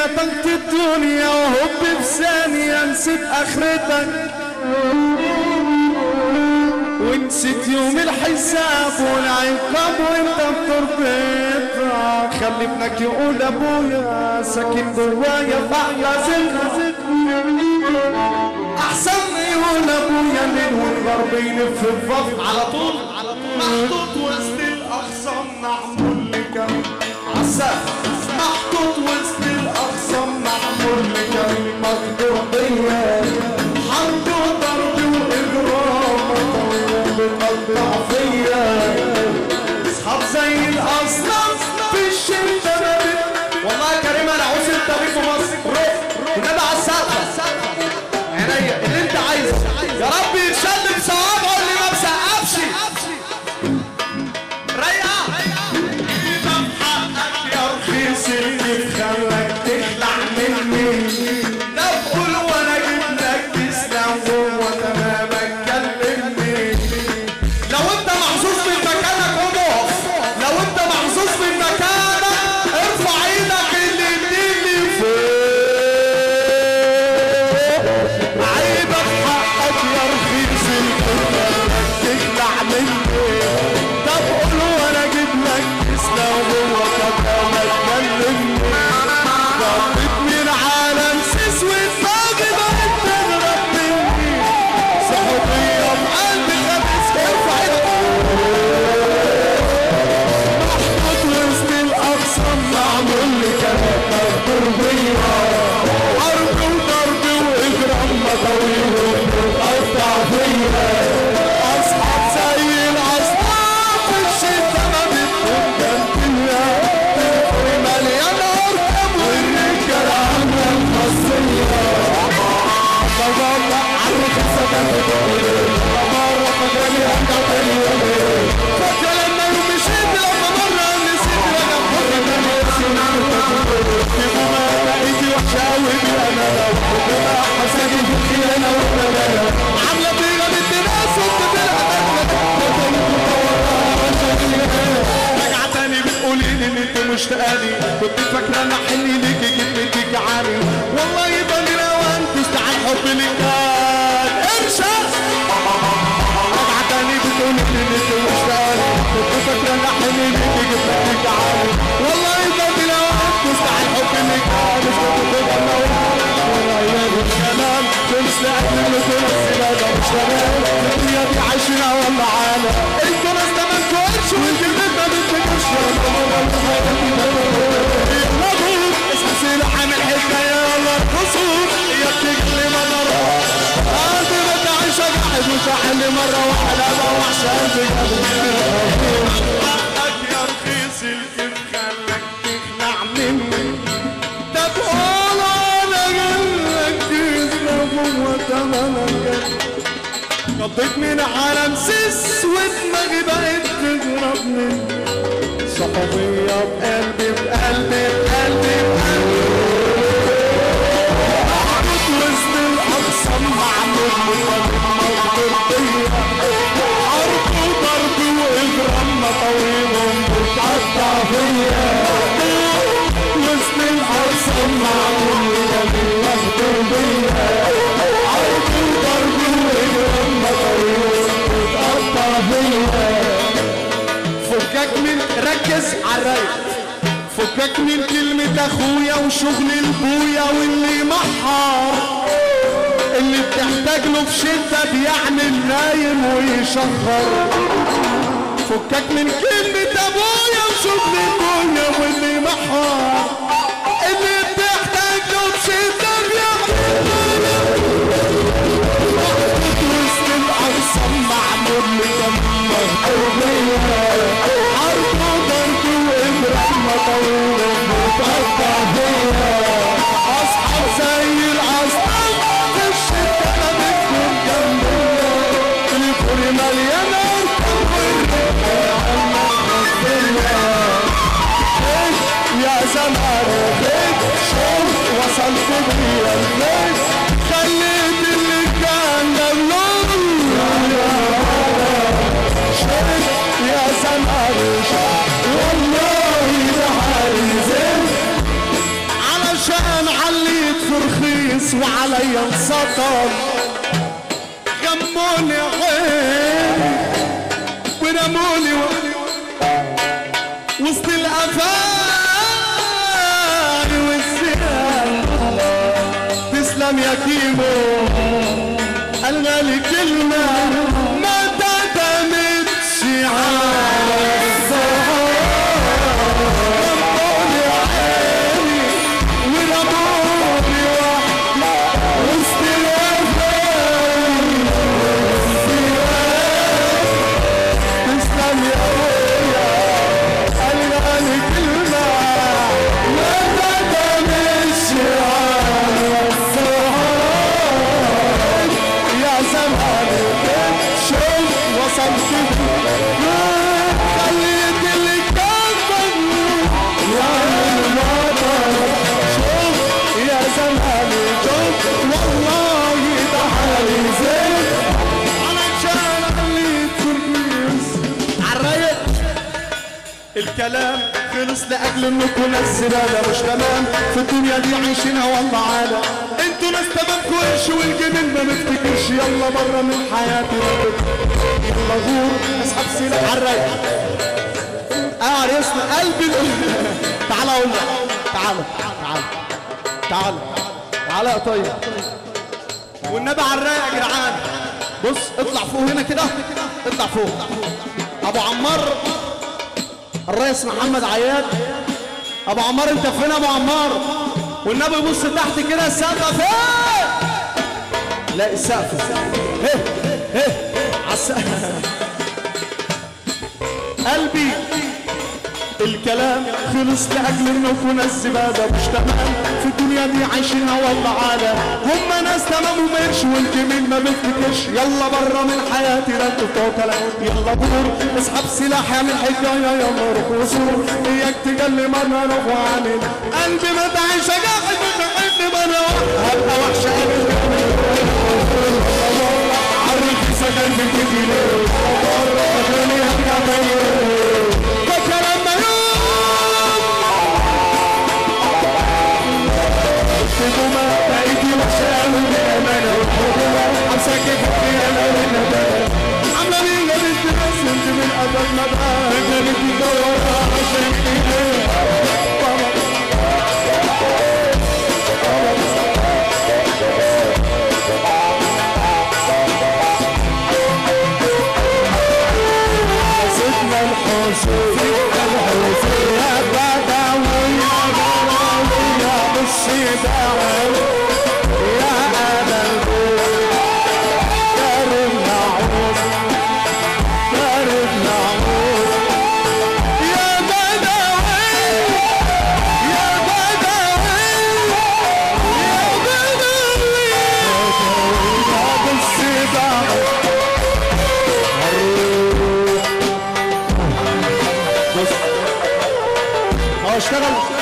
نطقت الدنيا وهب بثانية نسيت اخرتك ونسيت يوم الحساب والعقاب وانت بتربطها. خلي ابنك يقول ابويا ساكن جوايا في احلى ذكرى احسن ما يقول ابويا الليل والغرب يلف في الفضل على طول محطوط وسط الاخصام معمول لك عساف محطوط وسط الاخصام معمول لك مقدور بيا حرب وضرب واجرام بتقطع فيا اصحاب زي الاصنام في الشده. والله يا كريم انا عاوز الطريق في مصر والنبي على السقف عينيا اللي انت عايزه يا رب يتشد بصوابعه اللي ما مسقفش. ريقه ده بحقك يا رخيص اللي خلاك تخلع مني. ده بقول وانا اجيب لك تسلم جوه تمامك كلمني. لو انت محظوظ من مكانك قوم اقف. لو انت محظوظ من مكانك ارفع ايدك الاتنين لفوق. عيبك حقك يا رخيص تخلع مني. ده بقول وانا اجيب لك تسلم جوه تمامك كلمني. ضربت من عالم سيس والفاضي بقت تهرب مني. صحوبيه بقلبي خبيث ارفع محطوط وسط الاقصى معمول لي كلام مقدور بيا. حرب وضرب واجرام مطاويل وبتقطع فيا. اصحاب زي الاصنام في الشده ما بتكون جنبيا. تليفوني مليان ارقام والرجاله عامله مخصيه. بابا عليك السكن مره فاكرني ارجع تاني فاكره لما يوم مشيت لما مره نسيت وانا بحبك بقيتي وحشه قوي انا لو حسابي في الخيانه والبلايا عامله بيها بنت ناس وانت راجعه تاني بتقولي لي ان انت مشتاقاني. كنت فاكره انا حني ليكي جبتك عاني. والله يبقى لي روان تستعد حب لك كان ارشد. راجعه تاني بتقولي لي ان انت مشتاقاني. كنت فاكره انا حني ليكي جبتك عاني. والله يبقى لي روان تستعد حب لك كان والله الكلام تمسح من كل السنة مش تمام. الدنيا دي عايشينها والله عالم. انتوا ناس ما انتوش وانت ما بتفكرش. اسمع سلاح عامل حكاية يلا القصور هي بتجري مدار. قلبي ما تعيش قاعد وشاحن مرة واحدة ما وحش قلبي. حقك يا رخيص الكيف خلاك تخلع مني. ده بقول قضيت من عالم سيس ودماغي بقت تضربني. صحوبية بقلبي بقلبي بقلبي بقلبي. محطوط وسط الأقصى معمول مقدور بيا. حرب وضرب وإجرام مطاويل بتقطع فيا. وسط الأقصى معمول مقدور بيا. حرب وضرب وإجرام مطاويل بتقطع فيا. فكك من ركز عالرايق. فكك من كلمة اخويا وشغل البويا واللي محار. اللي بتحتاج له في شدة بيعمل نايم ويشخر. فكك من كلمة ابويا وشغل البويا واللي محار. اللي بتحتاج له في شدة بيعمل نايم وسط الأقصى معمول لجنة حربية. حرب وضرب وإجرام مطاويل بتقطع فيا. أصحاب زي الأصنام في الشدة ما بتكون جنبيا. تليفوني مليان أرقام والرجالة عاملة مخصية. يا زمان بيت شوف وصلت بيا البيت. خليت اللي كان دلول يا زمان والله ده حالي زين علشان عليا انسطر غموني عيني ورموني وسط الافاني والزيان. تسلم يا كيمو الغالي كلمة ما تعتمدش على رموني عيني ورموني وسط الافاني والزيان. تسلم يا ابويا الغالي كلمة ما تعتمدش على الصهاينة. يا زماني شوف وصلت خليت اللي كان مجنون يا المطر. شوف يا زماني شوف والله ده حالي زين علشان خليت كويس عالرايق. الكلام خلص لاجل انكم ناس زباله مش تمام في الدنيا دي عايشينها والله عالم. انتوا ناس تمامكم قرش والجميل ما نفتكرش. يلا بره من حياتي يلا غور اسحب سلاح عالرايق. عريسنا قلبي تعالى اقول لك تعالى تعالى تعالى تعالى يا طيب والنبي عالرايق يا جدعان. بص اطلع فوق هنا كده اطلع فوق. ابو عمار الرئيس محمد عياد. ابو عمار انت فين ابو عمار؟ والنبي بص تحت كده السقف فين؟ لا السقف ايه ايه قلبي. الكلام خلص لاجل انكم ناس زباله مش تمام في الدنيا دي عايشينها والله عالم. هم ناس تمام ومرش والجميل ما بيفتكرش. يلا بره من حياتي لا انتوا بتوع كلام. يلا بور اسحب سلاح اعمل حكايه يلا روح وصول اياك تجلي مرة روح وعامل قلبي ما تعيش جاحد بتحبني مرة هبقى وحشه عرف سكن بالكتير خليني هرجع تاني فكرة ما بقيتي وحشة قوي بأمانة والحب حبسك فيها الندى عاملة مين جابت بس انت من أبد ما بقى جابت مدورة عشان ايه سيدنا الحسين يا بدوي يا بدوي يا بالصداع يا أبا البيت كرم نعوض كرم نعوض يا بدوي يا بدوي يا بدوي يا بالصداع اشتغل